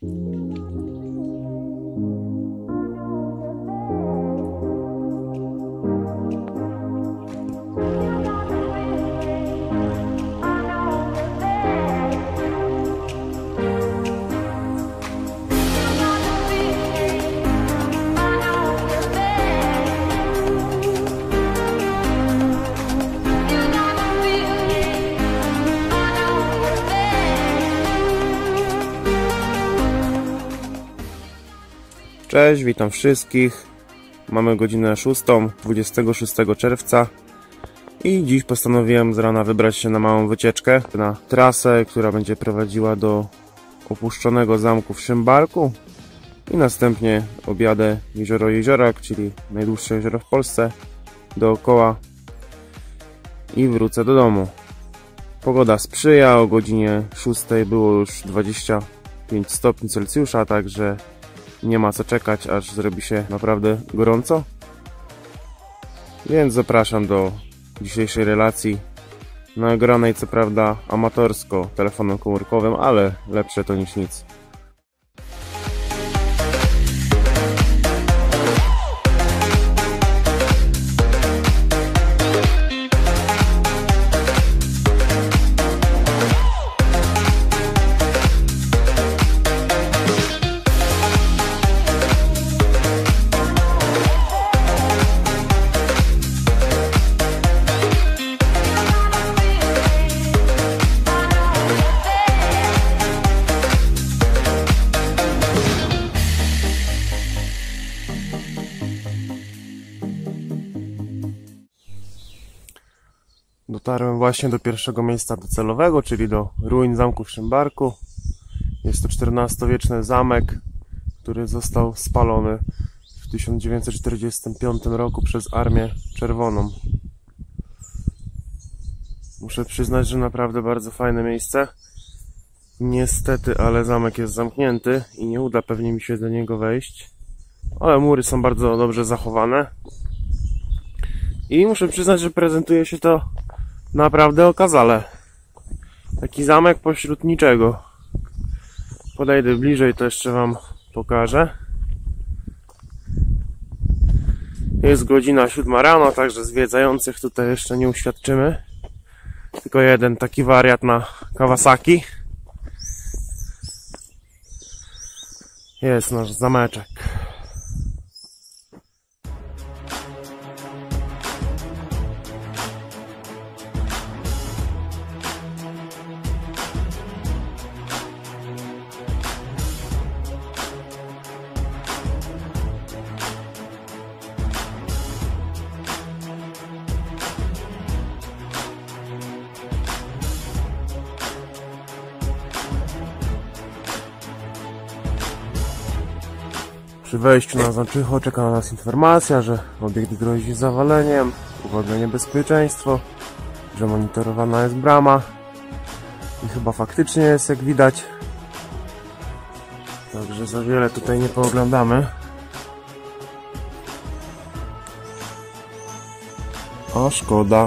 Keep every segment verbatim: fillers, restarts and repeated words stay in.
Cześć, witam wszystkich. Mamy godzinę szóstą, dwudziestego szóstego czerwca i dziś postanowiłem z rana wybrać się na małą wycieczkę na trasę, która będzie prowadziła do opuszczonego zamku w Szymbarku i następnie objadę jezioro Jeziorak, czyli najdłuższe jezioro w Polsce, dookoła i wrócę do domu. Pogoda sprzyja, o godzinie szóstej było już dwadzieścia pięć stopni Celsjusza, także nie ma co czekać, aż zrobi się naprawdę gorąco. Więc zapraszam do dzisiejszej relacji, nagranej co prawda amatorsko telefonem komórkowym, ale lepsze to niż nic. Dotarłem właśnie do pierwszego miejsca docelowego, czyli do ruin zamku w Szymbarku. Jest to czternastowieczny zamek, który został spalony w tysiąc dziewięćset czterdziestym piątym roku przez Armię Czerwoną. Muszę przyznać, że naprawdę bardzo fajne miejsce. Niestety, ale zamek jest zamknięty i nie uda pewnie mi się do niego wejść. Ale mury są bardzo dobrze zachowane. I muszę przyznać, że prezentuje się to naprawdę okazale. Taki zamek pośród niczego. Podejdę bliżej, to jeszcze wam pokażę. Jest godzina siódma rano, także zwiedzających tutaj jeszcze nie uświadczymy. Tylko jeden taki wariat na Kawasaki. Jest nasz zameczek. Przy wejściu na Zamczycho czeka na nas informacja, że obiekt grozi zawaleniem, uwaga, niebezpieczeństwo, że monitorowana jest brama i chyba faktycznie jest, jak widać. Także za wiele tutaj nie pooglądamy. A szkoda.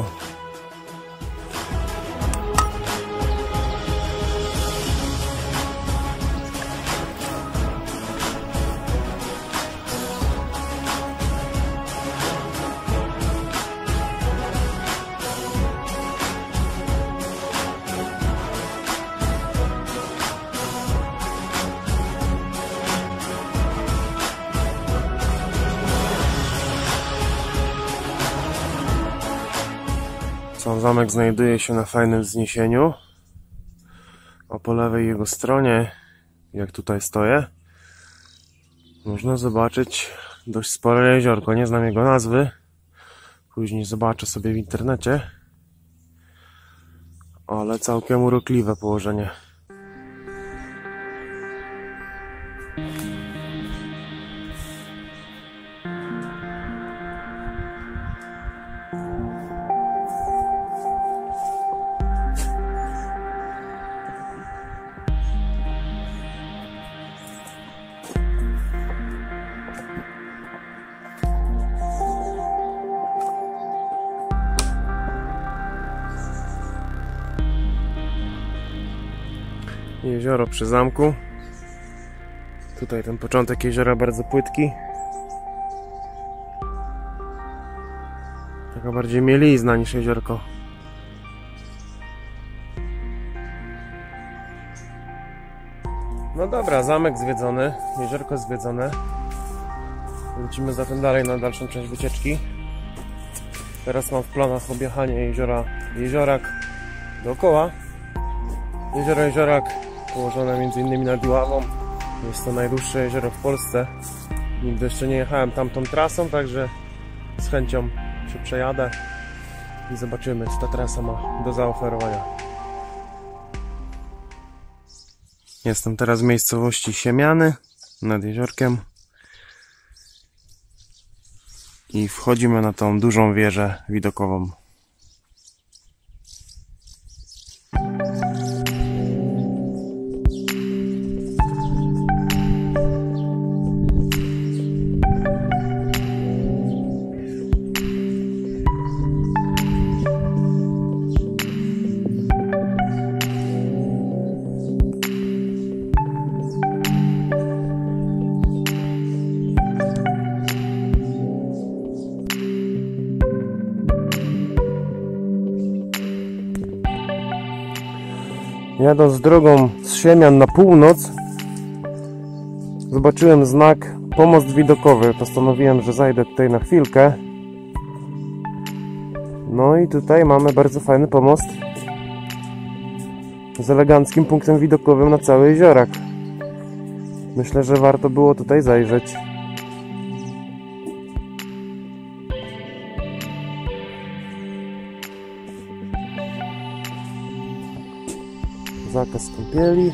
Sam zamek znajduje się na fajnym wzniesieniu, a po lewej jego stronie, jak tutaj stoję, można zobaczyć dość spore jeziorko. Nie znam jego nazwy, później zobaczę sobie w internecie, ale całkiem urokliwe położenie. Jezioro przy zamku. Tutaj ten początek jeziora bardzo płytki. Taka bardziej mielizna niż jeziorko. No dobra, zamek zwiedzony, jeziorko zwiedzone. Lecimy zatem dalej na dalszą część wycieczki. Teraz mam w planach objechanie jeziora Jeziorak dookoła. Jezioro Jeziorak położone między innymi nad Iławą. Jest to najdłuższe jezioro w Polsce. Nigdy jeszcze nie jechałem tamtą trasą, także z chęcią się przejadę i zobaczymy, co ta trasa ma do zaoferowania. Jestem teraz w miejscowości Siemiany nad jeziorkiem i wchodzimy na tą dużą wieżę widokową. Jadąc drogą z Siemian na północ, zobaczyłem znak pomost widokowy. Postanowiłem, że zajdę tutaj na chwilkę. No i tutaj mamy bardzo fajny pomost z eleganckim punktem widokowym na cały jeziorak. Myślę, że warto było tutaj zajrzeć. Zakaz kąpieli,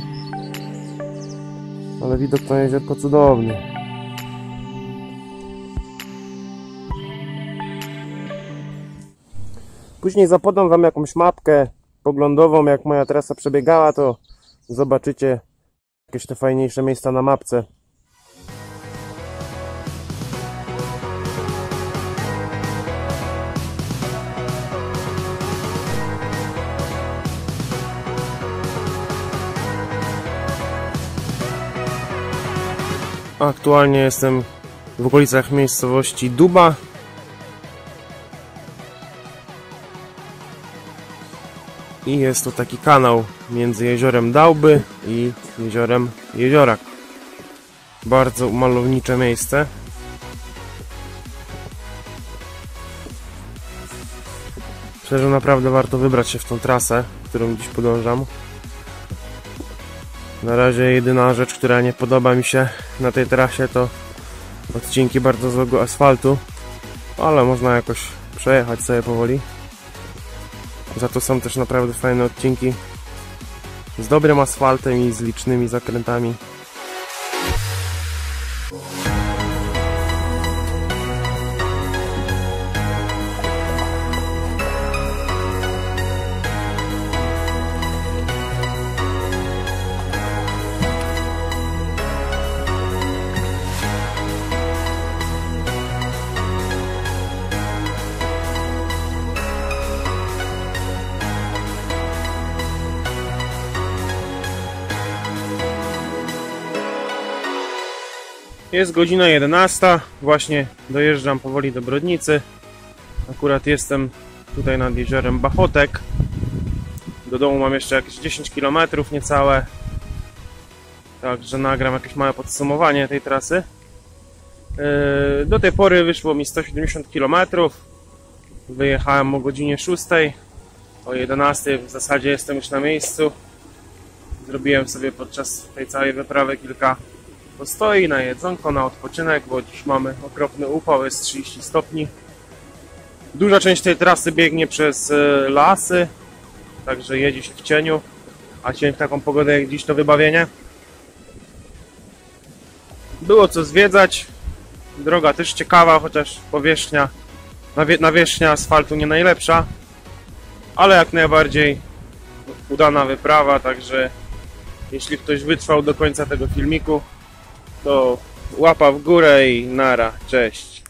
ale widok na jeziorko cudowny. Później zapodam wam jakąś mapkę poglądową, jak moja trasa przebiegała, to zobaczycie jakieś te fajniejsze miejsca na mapce. Aktualnie jestem w okolicach miejscowości Duba. I jest to taki kanał między jeziorem Dauby i jeziorem Jeziorak. Bardzo malownicze miejsce. Myślę, że naprawdę warto wybrać się w tą trasę, którą dziś podążam. Na razie jedyna rzecz, która nie podoba mi się na tej trasie, to odcinki bardzo złego asfaltu, ale można jakoś przejechać sobie powoli. Za to są też naprawdę fajne odcinki z dobrym asfaltem i z licznymi zakrętami. Jest godzina jedenasta, właśnie dojeżdżam powoli do Brodnicy. Akurat jestem tutaj nad jeziorem Bachotek. Do domu mam jeszcze jakieś dziesięć kilometrów niecałe. Także nagram jakieś małe podsumowanie tej trasy. Do tej pory wyszło mi sto siedemdziesiąt kilometrów. Wyjechałem o godzinie szóstej. O jedenastej w zasadzie jestem już na miejscu. Zrobiłem sobie podczas tej całej wyprawy kilka postoi na jedzonko, na odpoczynek, bo dziś mamy okropny upał, jest trzydzieści stopni. Duża część tej trasy biegnie przez lasy, także jedzie się w cieniu, a cień w taką pogodę jak dziś to wybawienie. Było co zwiedzać, droga też ciekawa, chociaż powierzchnia, nawierzchnia asfaltu nie najlepsza, ale jak najbardziej udana wyprawa, także jeśli ktoś wytrwał do końca tego filmiku, to łapa w górę i nara, cześć.